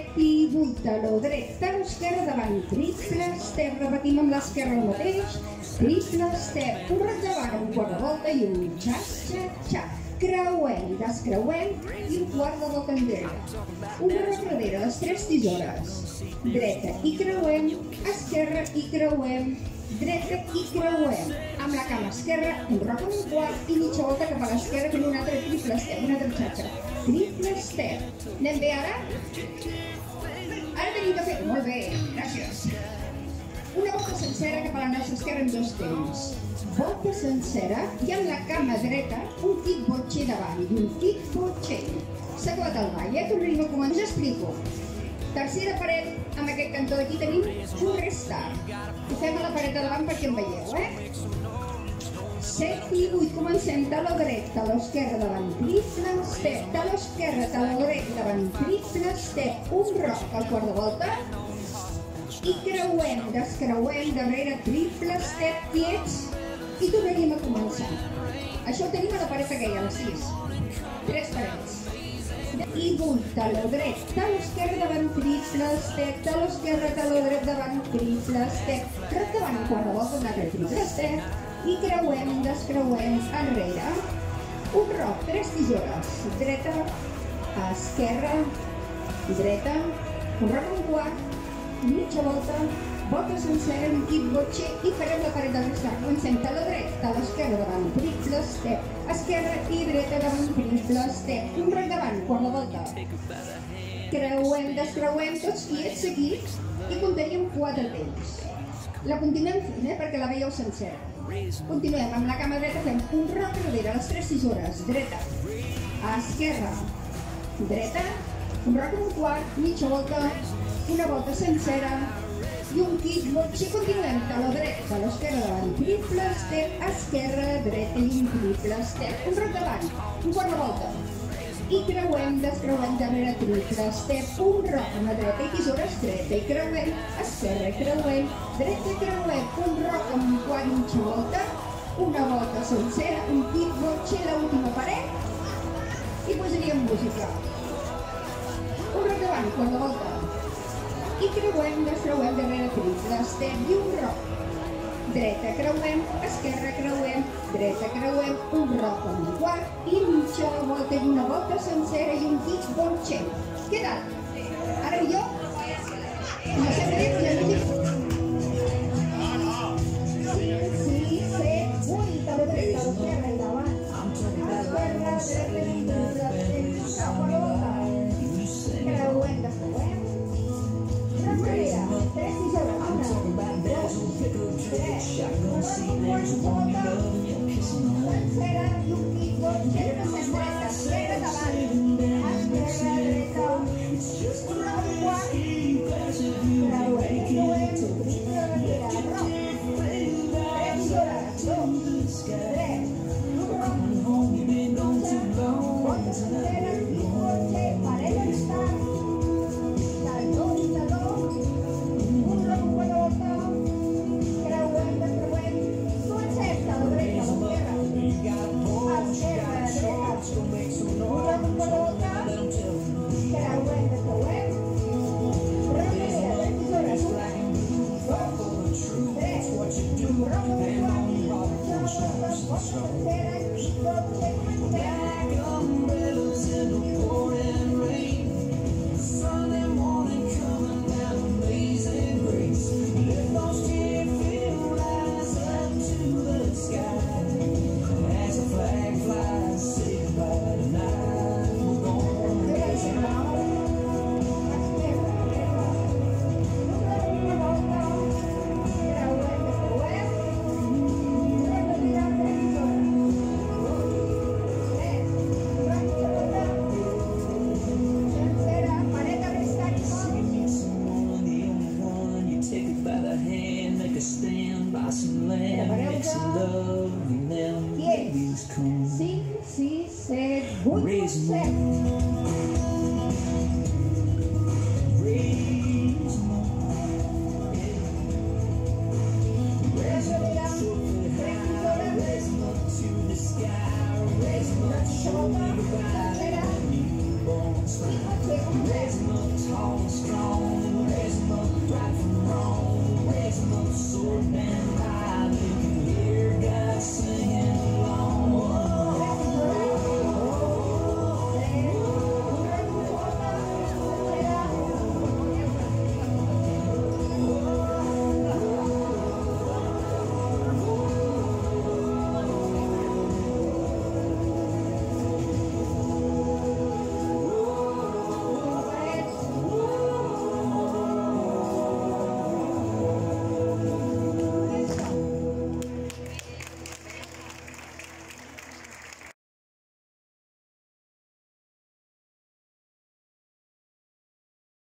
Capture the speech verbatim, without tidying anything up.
set i vuit a lo dret, a l'esquerra davant, triple step, repetim amb l'esquerra el mateix, triple step, un rec davant, un quart de volta i un xac, xac, xac, creuem, descreuem i un quart de volta enrere, un rec darrere, les tres tisores, dreta i creuem, esquerra i creuem, dreta i creuem, amb la cama esquerra, un roc amb un quart i mitja volta cap a l'esquerra fent un altre triple step, un altre xatxa, triple step. Anem bé ara? Ara tenim que fer, molt bé, gràcies. Una volta sencera cap a la nostra esquerra en dos temps. Volta sencera i amb la cama dreta un kick botxer davant i un kick botxer. S'ha acabat el ball, eh? Tornem a començar, explico. Tercera paret, amb aquest cantó d'aquí tenim un restart. Ho fem a la paret de davant perquè em veieu, eh? set i vuit, comencem talo dret, talo esquerra davant, triple step, talo esquerra, talo dret davant, triple step, un roc al quart de volta, i creuem, descreuem, darrere, triple step, quiets, i tornaríem a començar. Això ho tenim a la paret aquella, a les sis. Tres parets. I vuit, talo dret, talo esquerra davant, triple step, talo esquerra, talo dret davant, triple step, rec davant, un quart de volta, un altre triple step, i creuem, descreuem, enrere, un roc, tres tisores, dreta, esquerra, dreta, un roc un quart, mitja volta, volta sencera, un kick botxer i farem la paret del restart. Comencem talo dret, talo esquerra davant, triple step, esquerra i dreta davant, triple step, un rec davant, quart de volta. Creuem, descreuem, tots quiets aquí i comptaríem quatre temps. La continuem fent, eh, perquè la veieu sencera. Continuem amb la cama dreta, fem un roc darrere, les tres tisores, dreta, esquerra, dreta, un roc un quart, mitja volta, una volta sencera, i un kick botxer. Continuem, talo dret, talo esquerra davant, triple step, esquerra, dreta i un triple step, un roc davant, un quart de volta, i creuem, descreuem darrere, triple step, un roc a la dreta i tisores, dreta i creuem, esquerra i creuem, dreta i creuem, un roc amb un quart i mitja volta, una volta sencera, un kick botxer, l'última paret, i posaríem música. Un roc davant, quart de volta, i creuem, descreuem darrere, triple step i un roc. Dreta creuem, esquerra creuem, dreta creuem, un roc amb un quart i mitja volta i una volta sencera i un kick botxer. Quedat? Ara jo? No sé què dir, ja sí, set, vuit, a la dreta, a l'esquerra i davant. Esquerra, dreta i triple step, cap a l'altra. Creuem, descreuem. Tres tisores, una, dos, tres, un quart, sencera i un kick botxer, una dreta, dreta davant, esquerra, dreta, un roc un quart, creuem, creuem, triple darrere, roc, tres tisores, dos, tres, un roc, volta sencera, kick botxer, paret de restart, Gracias.